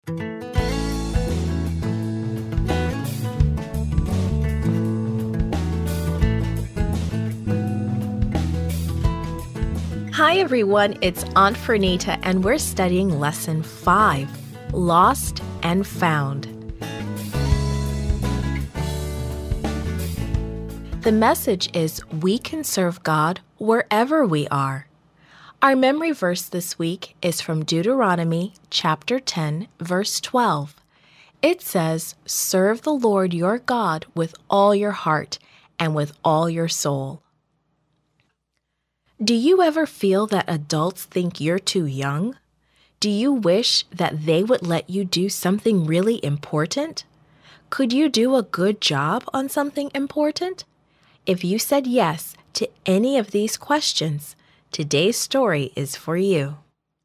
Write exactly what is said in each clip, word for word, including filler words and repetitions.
Hi everyone, it's Aunt Fernita and we're studying Lesson five, Lost and Found. The message is we can serve God wherever we are. Our memory verse this week is from Deuteronomy chapter ten, verse twelve. It says, "Serve the Lord your God with all your heart and with all your soul." Do you ever feel that adults think you're too young? Do you wish that they would let you do something really important? Could you do a good job on something important? If you said yes to any of these questions, today's story is for you.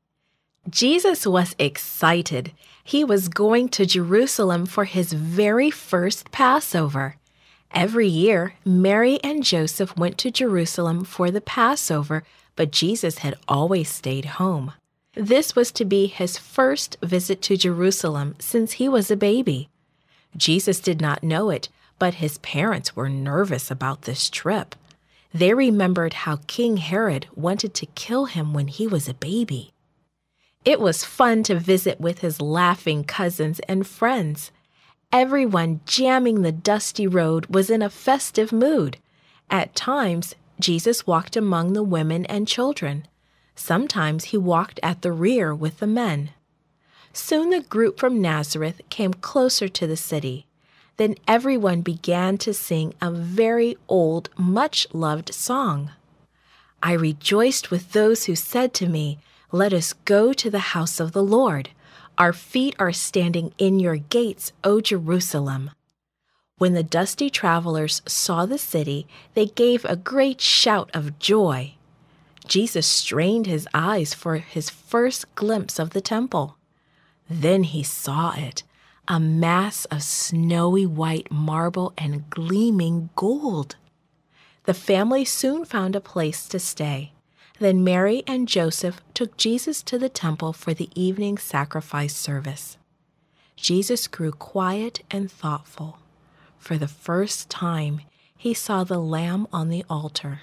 Jesus was excited. He was going to Jerusalem for his very first Passover. Every year, Mary and Joseph went to Jerusalem for the Passover, but Jesus had always stayed home. This was to be his first visit to Jerusalem since he was a baby. Jesus did not know it, but his parents were nervous about this trip. They remembered how King Herod wanted to kill him when he was a baby. It was fun to visit with his laughing cousins and friends. Everyone jamming the dusty road was in a festive mood. At times, Jesus walked among the women and children. Sometimes he walked at the rear with the men. Soon the group from Nazareth came closer to the city. Then everyone began to sing a very old, much-loved song. "I rejoiced with those who said to me, 'Let us go to the house of the Lord. Our feet are standing in your gates, O Jerusalem.'" When the dusty travelers saw the city, they gave a great shout of joy. Jesus strained his eyes for his first glimpse of the temple. Then he saw it, a mass of snowy white marble and gleaming gold. The family soon found a place to stay. Then Mary and Joseph took Jesus to the temple for the evening sacrifice service. Jesus grew quiet and thoughtful. For the first time, he saw the lamb on the altar.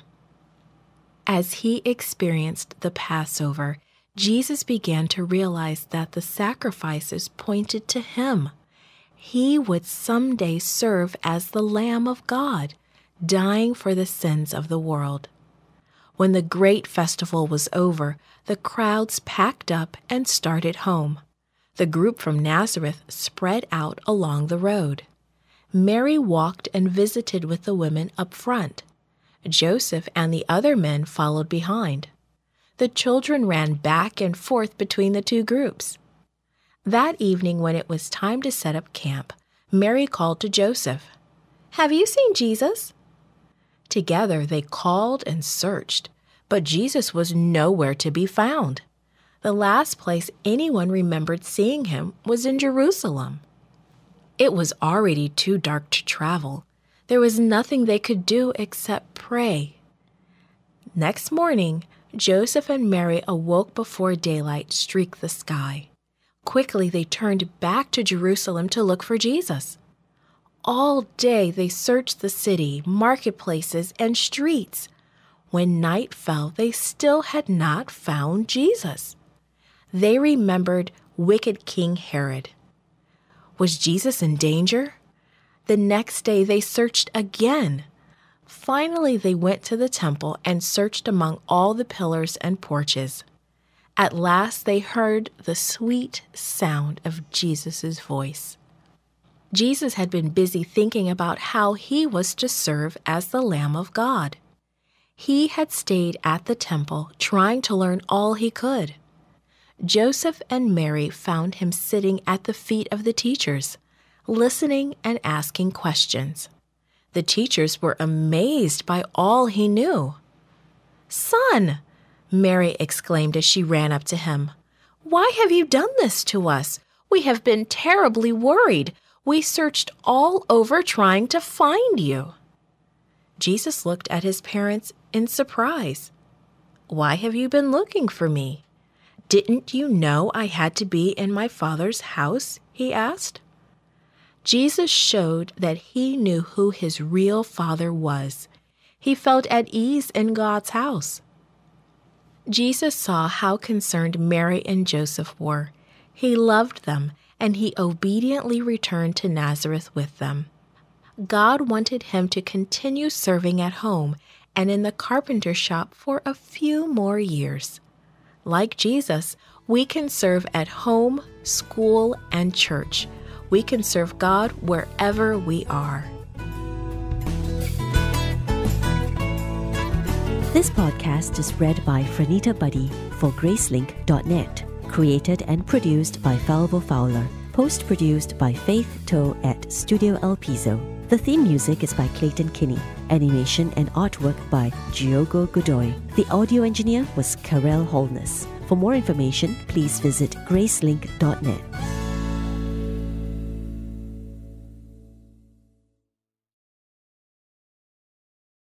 As he experienced the Passover, Jesus began to realize that the sacrifices pointed to him. He would someday serve as the Lamb of God, dying for the sins of the world. When the great festival was over, the crowds packed up and started home. The group from Nazareth spread out along the road. Mary walked and visited with the women up front. Joseph and the other men followed behind. The children ran back and forth between the two groups. That evening, when it was time to set up camp, Mary called to Joseph, "Have you seen Jesus?" Together they called and searched, but Jesus was nowhere to be found. The last place anyone remembered seeing him was in Jerusalem. It was already too dark to travel. There was nothing they could do except pray. Next morning, Joseph and Mary awoke before daylight streaked the sky. Quickly they turned back to Jerusalem to look for Jesus. All day they searched the city, marketplaces, and streets. When night fell, they still had not found Jesus. They remembered wicked King Herod. Was Jesus in danger? The next day they searched again. Finally, they went to the temple and searched among all the pillars and porches. At last they heard the sweet sound of Jesus' voice. Jesus had been busy thinking about how he was to serve as the Lamb of God. He had stayed at the temple trying to learn all he could. Joseph and Mary found him sitting at the feet of the teachers, listening and asking questions. The teachers were amazed by all he knew. "Son," Mary exclaimed as she ran up to him, "why have you done this to us? We have been terribly worried. We searched all over trying to find you." Jesus looked at his parents in surprise. "Why have you been looking for me? "Didn't you know I had to be in my Father's house?" he asked. Jesus showed that he knew who his real Father was. He felt at ease in God's house. Jesus saw how concerned Mary and Joseph were. He loved them, and he obediently returned to Nazareth with them. God wanted him to continue serving at home and in the carpenter shop for a few more years. Like Jesus, we can serve at home, school, and church. We can serve God wherever we are. This podcast is read by Franita Buddy for Gracelink dot net. Created and produced by Falvo Fowler. Post-produced by Faith Toe at Studio El Piso. The theme music is by Clayton Kinney. Animation and artwork by Giogo Godoy. The audio engineer was Karel Holness. For more information, please visit Gracelink dot net.